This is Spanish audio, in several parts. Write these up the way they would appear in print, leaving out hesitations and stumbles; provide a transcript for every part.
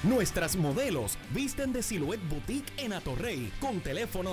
Nuestras modelos visten de Silhouette Boutique en Atorrey con teléfono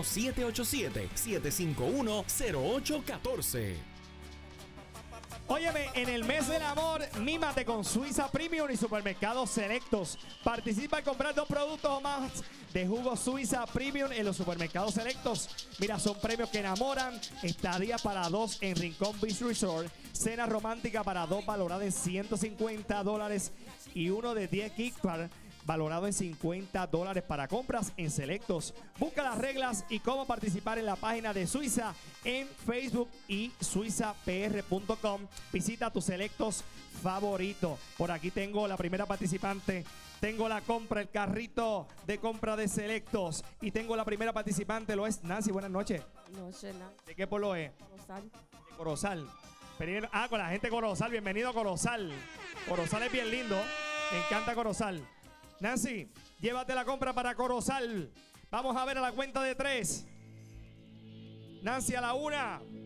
787-751-0814. Óyeme, en el mes del amor, mímate con Suiza Premium y Supermercados Selectos. Participa en comprar 2 productos o más de jugo Suiza Premium en los Supermercados Selectos. Mira, son premios que enamoran. Estadía para 2 en Rincón Beach Resort. Cena romántica para 2 valorada en $150 y uno de 10 Kickbar valorado en $50 para compras en Selectos. Busca las reglas y cómo participar en la página de Suiza en Facebook y suizapr.com. Visita tus Selectos favoritos. Por aquí tengo la primera participante. Tengo la compra, el carrito de compra de Selectos. Y tengo la primera participante, lo es Nancy. Buenas noches. Noche, Nancy. ¿De qué pueblo es? Corozal. De Corozal. Con la gente de Corozal. Bienvenido a Corozal. Corozal es bien lindo. Me encanta Corozal. Nancy, llévate la compra para Corozal. Vamos a ver a la cuenta de 3. Nancy a la 1.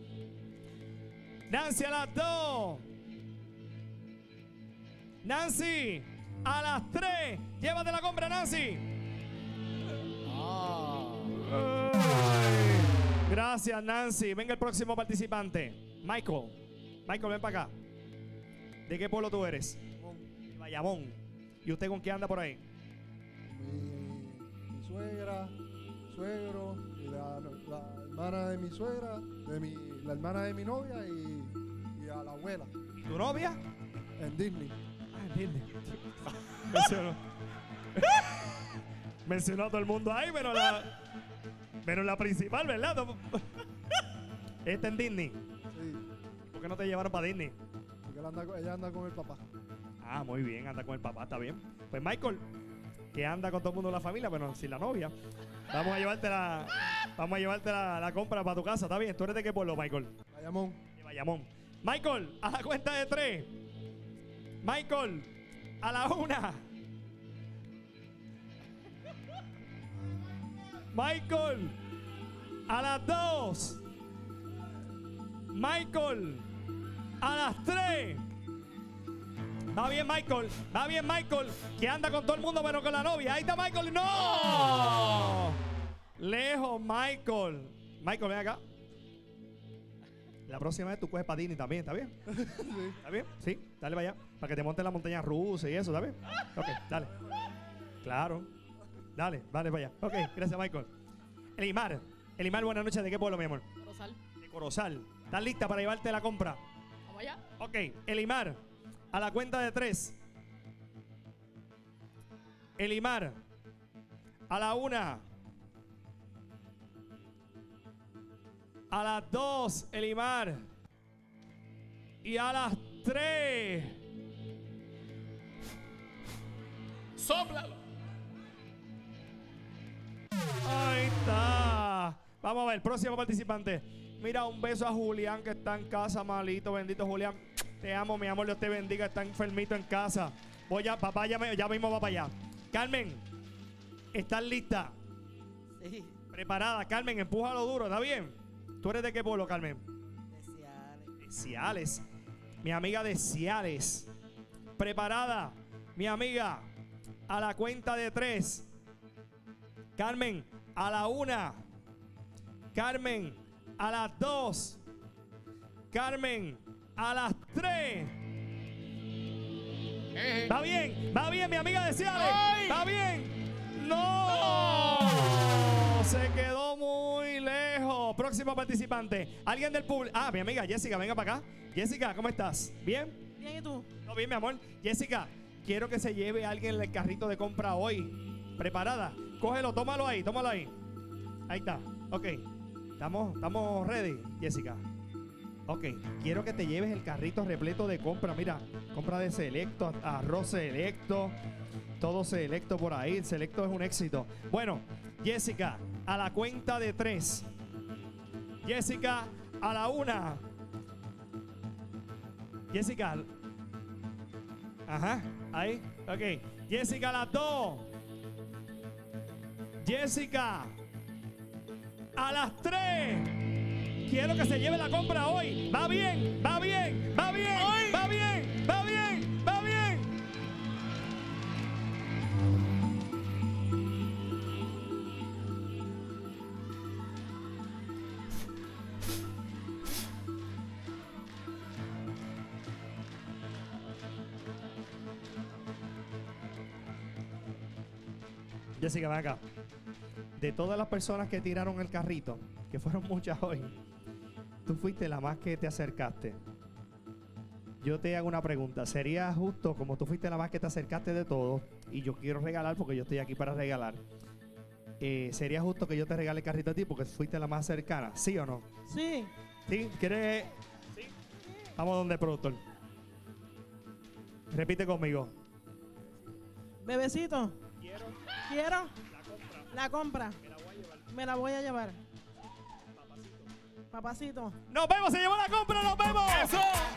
Nancy a las 2. Nancy a las 3. Llévate la compra, Nancy. Gracias, Nancy. Venga el próximo participante. Michael. Michael, ven para acá. ¿De qué pueblo tú eres? De Bayamón. ¿Y usted con quién anda por ahí? Mi suegra, suegro, y la hermana de mi suegra, la hermana de mi novia y a la abuela. ¿Y tu novia? En Disney. Ah, en Disney. Mencionó a todo el mundo ahí, pero la principal, ¿verdad? Está en Disney. Sí, ¿Por qué no te llevaron para Disney? porque ella anda con el papá. Ah, muy bien, anda con el papá, está bien. Pues Michael, que anda con todo el mundo de la familia, pero sin la novia. Vamos a llevarte la compra para tu casa, ¿está bien? ¿Tú eres de qué pueblo, Michael? Bayamón. De Bayamón. Michael, a la cuenta de 3. Michael, a la 1. Michael, a las 2. Michael, a las 3. Va bien, Michael. Va bien, Michael. Que anda con todo el mundo, pero con la novia. Ahí está Michael. ¡No! Lejos, Michael. Michael, ven acá. La próxima vez tú coges para Disney también, ¿está bien? Sí. ¿Está bien? Sí, dale para allá. Para que te montes la montaña rusa y eso, ¿está bien? Ok, dale. Claro. Dale, dale para allá. Ok, gracias, Michael. Elimar. Elimar, buenas noches. ¿De qué pueblo, mi amor? Corozal. De Corozal. ¿Estás lista para llevarte la compra? Vamos allá. Ok, Elimar, a la cuenta de 3. Elimar, a la 1. A las 2, Elimar. Y a las 3. ¡Sóplalo! Ahí está. Vamos a ver, próximo participante. Mira, un beso a Julián que está en casa, malito. Bendito Julián. Te amo, mi amor. Dios te bendiga. Está enfermito en casa. Papá ya mismo va para allá. Carmen, ¿estás lista? Sí. Preparada. Carmen, empújalo duro. ¿Está bien? ¿Tú eres de qué pueblo, Carmen? De Ciales. Mi amiga de Ciales. Preparada. Mi amiga. A la cuenta de 3. Carmen, a la 1. Carmen, a las 2. Carmen, a las 3. Va bien, mi amiga de Ciales. Va bien. No. Se quedó muy lejos. Próximo participante. Alguien del público. Ah, mi amiga Jessica, venga para acá. Jessica, ¿cómo estás? ¿Bien? Bien, ¿y tú? ¿Todo bien, mi amor? Jessica, quiero que se lleve a alguien el carrito de compra hoy. ¿Preparada? Cógelo, tómalo ahí, tómalo ahí. Ahí está. Ok. ¿Estamos ready, Jessica? Ok. Quiero que te lleves el carrito repleto de compra. Mira, compra de Selecto, arroz Selecto, todo Selecto por ahí. Selecto es un éxito. Bueno, Jessica, a la cuenta de 3. Jessica, a la 1. Jessica. Ajá, ahí. Ok. Jessica, a las 2. Jessica, a las 3. Quiero que se lleve la compra hoy. Va bien, va bien, va bien, va bien, va bien, va bien. Jessica, ven acá. De todas las personas que tiraron el carrito, que fueron muchas hoy, tú fuiste la más que te acercaste. Yo te hago una pregunta. ¿Sería justo, como tú fuiste la más que te acercaste de todo, y yo quiero regalar porque yo estoy aquí para regalar, ¿sería justo que yo te regale el carrito a ti porque fuiste la más cercana? ¿Sí o no? Sí. ¿Sí? ¿Quieres? ¿Sí? Vamos donde el productor. Repite conmigo. Bebecito. Quiero. La compra. Me la voy a llevar. Me la voy a llevar. Papacito. Nos vemos, se llevó la compra, nos vemos. ¡Eso!